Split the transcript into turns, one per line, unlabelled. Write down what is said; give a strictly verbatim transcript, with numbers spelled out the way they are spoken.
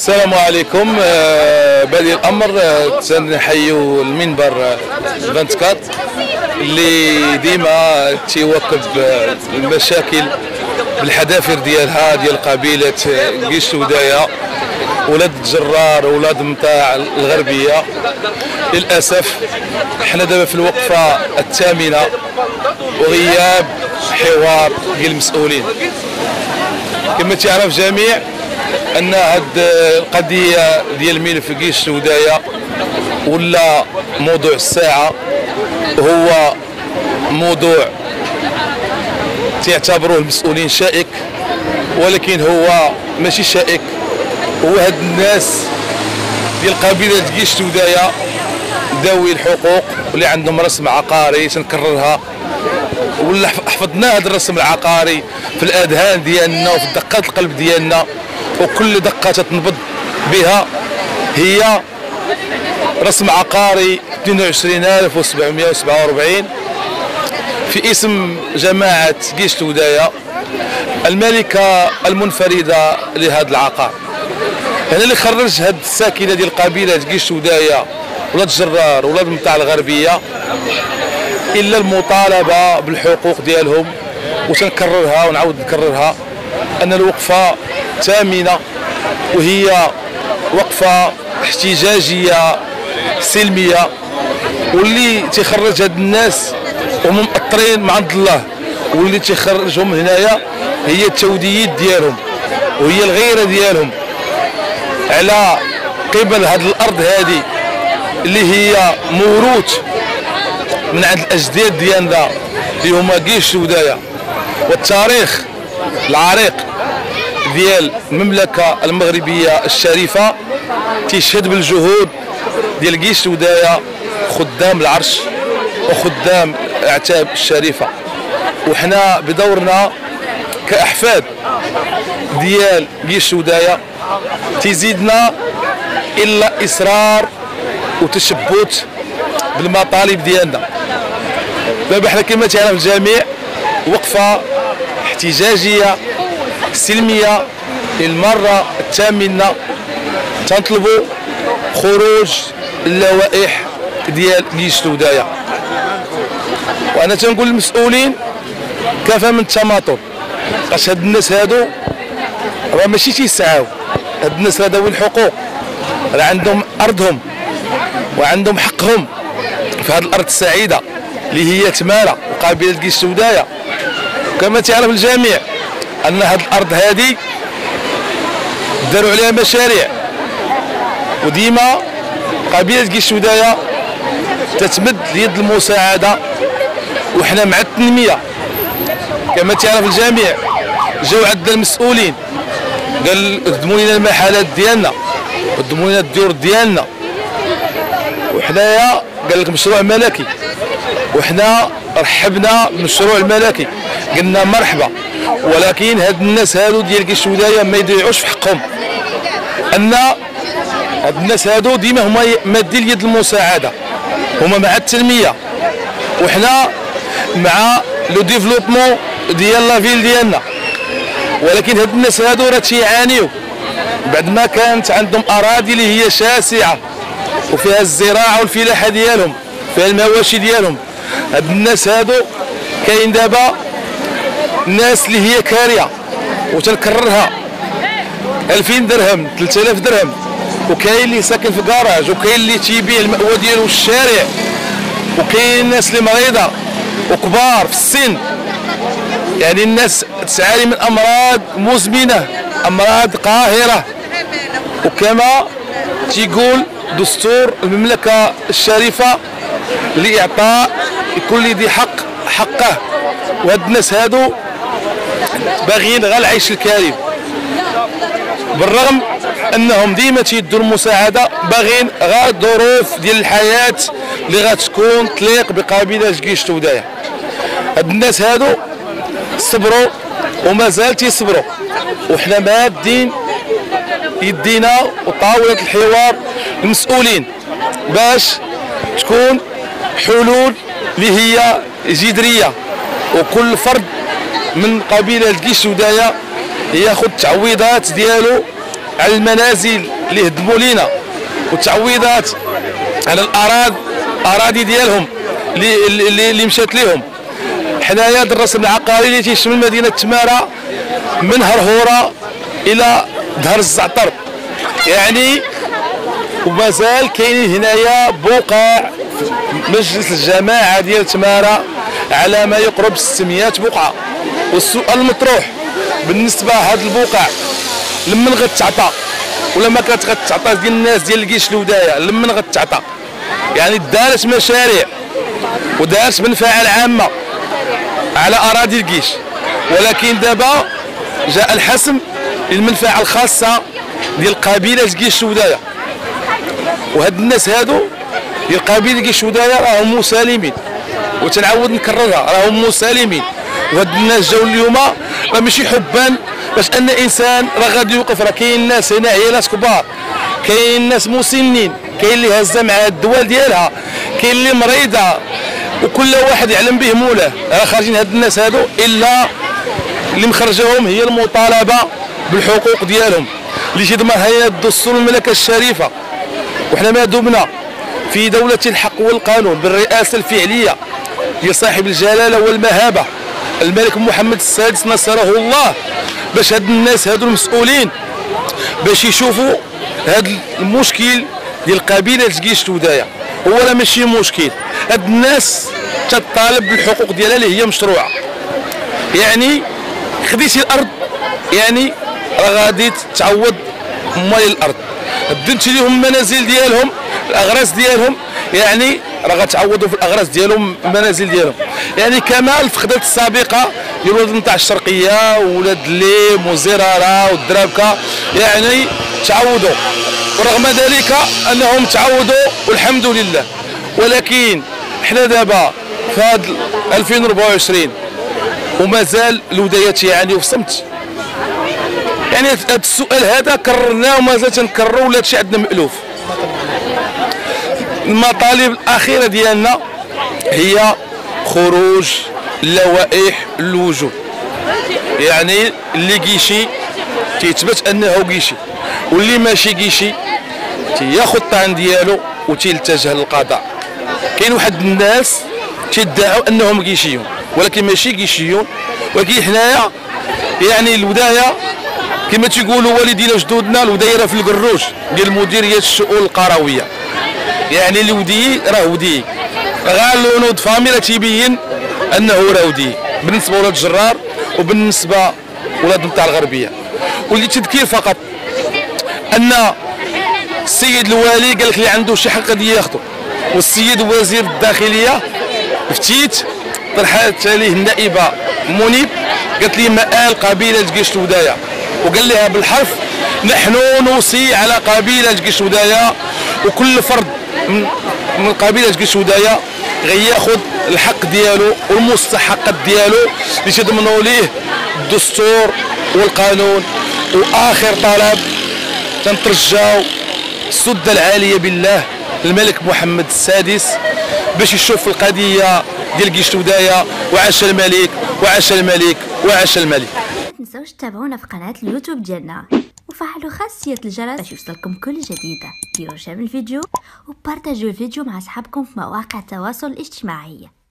السلام عليكم. آه بادئ الامر آه تنحيوا المنبر أربعة وعشرين اللي ديما تيواكب آه المشاكل بالحذافير ديالها ديال قبيله قيش ودايه، ولاد الجرار ولاد مطاع الغربيه. للاسف حنا دابا في الوقفه الثامنه وغياب حوار ديال المسؤولين. كما تعرف جميع ان هاد القضيه ديال الملف قيش ودايه ولا موضوع الساعه، هو موضوع تعتبروه المسؤولين شائك، ولكن هو ماشي شائك. هو هاد الناس ديال قبيله قيش ودايه ذوي الحقوق واللي عندهم رسم عقاري، تنكررها ولا حفظنا هذا الرسم العقاري في الاذهان ديالنا وفي دقات القلب ديالنا، وكل دقه تتنبض بها هي رسم عقاري اثنين وعشرين ألف وسبعمائة وسبعة وأربعين في اسم جماعه قيش ودايه الملكه المنفرده لهذا العقار. هنا اللي خرج هاد الساكنه ديال قبيله قيش ودايه ولاد الجرار ولاد مطاع الغربيه الا المطالبه بالحقوق ديالهم. وتنكررها ونعاود نكررها ان الوقفه ثامنه، وهي وقفه احتجاجيه سلميه، واللي تيخرج هاد الناس وهم مأطرين مع عند الله، واللي تيخرجهم هنايا هي التوديات ديالهم وهي الغيره ديالهم على قبل هاد الارض هذه اللي هي موروث من عند الاجداد ديالنا اللي هما قيش ودايه. والتاريخ العريق ديال المملكه المغربيه الشريفه تيشهد بالجهود ديال قيش ودايه خدام العرش وخدام الاعتاب الشريفه. وحنا بدورنا كاحفاد ديال قيش ودايه تزيدنا الا اصرار وتشبت بالمطالب ديالنا. دابا حنا كما تعرف الجميع وقفه احتجاجيه سلميه للمره الثامنه تنطلبوا خروج اللوائح ديال قيش ودايه. وانا تنقول للمسؤولين كفى من التماطل، باش هاد الناس هادو راه ماشي تيسعاو، هاد الناس راه ذوي الحقوق، راه عندهم ارضهم وعندهم حقهم في هذه الارض السعيده اللي هي تماره وقبيله قيش ودايه. كما تعرف الجميع ان هذه الارض هذه داروا عليها مشاريع، وديما قبيله قيش ودايه تتمد يد المساعده وحنا مع التنميه. كما تعرف الجميع جاو عندنا المسؤولين قال قدموا لنا المحلات ديالنا قدموا لنا الديور ديالنا، وحنايا قال لك مشروع ملكي، وحنا رحبنا بالمشروع الملكي قلنا مرحبا. ولكن هاد الناس هادو ديال قيش ودايه ما يضيعوش في حقهم، ان هاد الناس هادو ديما هما مادين يد المساعده، هما مع التنميه وحنا مع لو ديفلوبمون ديال لا فيل ديالنا. ولكن هاد الناس هادو راه تيعانيو بعد ما كانت عندهم اراضي اللي هي شاسعه وفيها الزراعه والفلاحه ديالهم، فيها المواشي ديالهم. هاد الناس هادو كاين دابا الناس اللي هي كاريه، وتنكررها ألفين درهم ثلاثة آلاف درهم، وكاين اللي ساكن في كراج، وكاين اللي تيبيع المأوى ديالو في الشارع، وكاين الناس اللي مريضه وكبار في السن، يعني الناس تعاني من امراض مزمنه امراض قاهره. وكما تيقول دستور المملكه الشريفه لاعطاء كل ذي حق حقه، وهاد الناس هادو باغيين غير العيش الكريم، بالرغم انهم ديما تيدوا المساعده باغيين غير الظروف ديال الحياه اللي غتكون تليق بقبيله قيش ودايه. هاد الناس هادو صبروا ومازال تيصبروا، وحنا مادين يدينا وطاوله الحوار المسؤولين باش تكون حلول اللي هي جذريه، وكل فرد من قبيله قيش ودايه ياخذ التعويضات ديالو على المنازل اللي هدموا لينا والتعويضات على الاراضي اراضي ديالهم اللي اللي, اللي مشات لهم. حنايا الرسم العقاري اللي تيشمل مدينه تماره من هرهوره الى دهر الزعتر، يعني ومازال كاينين هنايا بقع مجلس الجماعه ديال تماره على ما يقرب ستمائة بقعه. والسؤال المطروح بالنسبه لهاد البقع لمن غتعطى ولا ما كانت غتعطى ديال الناس ديال الجيش الودايه لمن غتعطى؟ يعني دارت مشاريع ودارت منفعه العامه على اراضي الجيش، ولكن دابا جاء الحسم للمنفعه الخاصه ديال قبيله الجيش الودايه. وهاد الناس هادو ديال قبيله الجيش الودايه راهم مسالمين، وتنعاود نكررها راهم مسالمين. وهاد الناس جاو اليوم راه ماشي حبا باش ان انسان راه غادي يوقف، راه كاين ناس هنا عيالات كبار، كاين ناس مسنين، كاين اللي هازه مع الدول ديالها، كاين اللي مريضه، وكل واحد يعلم به مولاه. راه خارجين هاد الناس هادو الا اللي مخرجهم هي المطالبه بالحقوق ديالهم اللي تضمنها هي الدستور المملكه الشريفه. وحنا ما دمنا في دوله الحق والقانون بالرئاسه الفعليه لصاحب الجلاله والمهابه الملك محمد السادس نصره الله، باش هاد الناس هادو المسؤولين باش يشوفوا هاد المشكل ديال قبيله جيش الودايه. هو راه ماشي مشكل، هاد الناس تطالب بالحقوق ديالها اللي هي مشروعه. يعني خديتي الارض يعني راه غادي تعوض مال الارض، دنتي لهم المنازل ديالهم الاغراس ديالهم يعني راه غتعوضوا في الاغراس ديالهم المنازل ديالهم. يعني كما الفقدات السابقه ديال ولاد المنطقه الشرقيه وولاد الليم وزراره والدرابكه يعني تعوضوا، ورغم ذلك انهم تعوضوا والحمد لله. ولكن حنا دابا في هذا ألفين وأربعة وعشرين ومازال الودايه تيعانيو في صمت. يعني هذا السؤال هذا كررناه ومازال تنكرروا ولا هادشي عندنا مألوف. المطالب الاخيره ديالنا هي خروج اللوائح الوجوب، يعني اللي كيشي تيثبت انه كيشي، واللي ماشي كيشي تياخذ الطعن ديالو وتيلتجه للقضاء. كاين واحد الناس تيدعوا انهم كيشيون ولكن ماشي كيشيون، ولكن حنايا يعني الودايه كما تيقولوا والدينا وجدودنا الودايه في القروج ديال مديريه الشؤون القرويه. يعني الودي راه ودي، غير لونود فاميلا تيبين انه راه ودي بالنسبه لولاد الجرار وبالنسبه ولاد المنطقه الغربيه. واللي تذكير فقط ان السيد الوالي قال لك اللي عنده شي حق غادي ياخذه، والسيد وزير الداخليه فتيت طرحت عليه النائبه منيب قالت لي مآل قبيله جيش الودايه، وقال لها بالحرف نحن نوصي على قبيله جيش الودايه وكل فرد من من قبيله جيش الودايه غياخذ الحق ديالو والمستحقات ديالو اللي تضمنوا ليه الدستور والقانون. واخر طلب تنترجاو السده العاليه بالله الملك محمد السادس باش يشوف القضيه ديال جيش الودايه. وعاش الملك وعاش الملك وعاش الملك.
ما تنساوش تتابعونا في قناه اليوتيوب ديالنا وفعلوا خاصيه الجرس باش يوصلكم كل جديده. ديروا شير الفيديو وبارطاجيو الفيديو مع اصحابكم في مواقع التواصل الاجتماعي.